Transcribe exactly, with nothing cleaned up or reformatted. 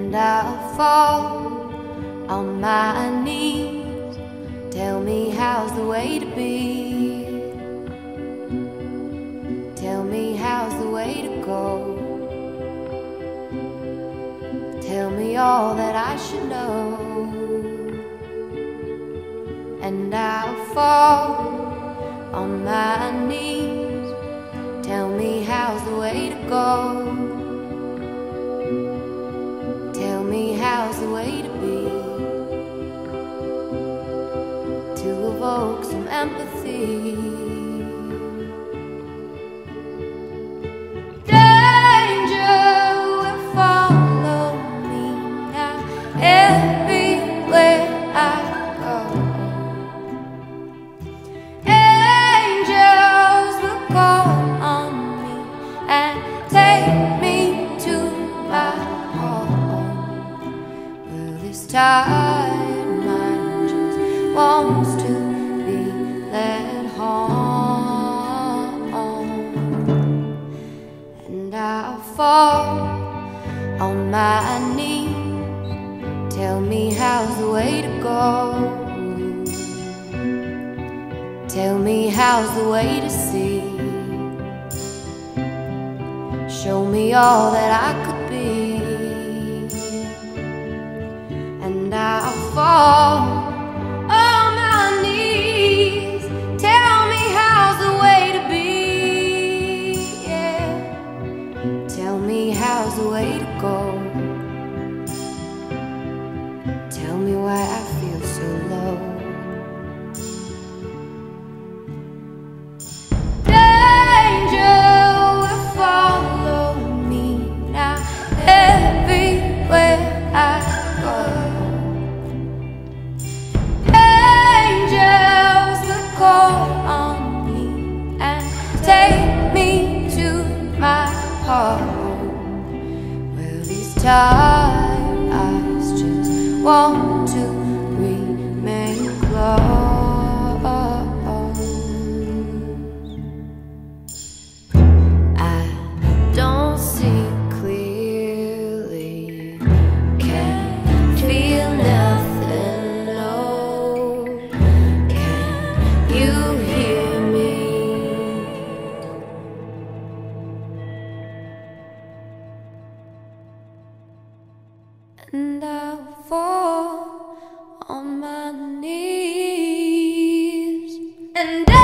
and I'll fall on my knees. Tell me how's the way to be. Tell me how's the way to go. Tell me all that I should know, and I'll fall on my knees. Tell me how's the way to go. Tell me how's the way to be, to evoke some empathy. Tired mind just wants to be led home, and I'll fall on my knees. Tell me how's the way to go. Tell me how's the way to see. Show me all that I could be, and I'll fall on my knees. Tell me how's the way to be, yeah. Tell me how's the way to go. Tell me why I feel so low. Danger will follow me now everywhere I go. Call on me and take me to my home. Well, these tired eyes just want to remain closed. I don't see clearly, can't feel nothing, no. You hear me? And I'll fall on my knees, and I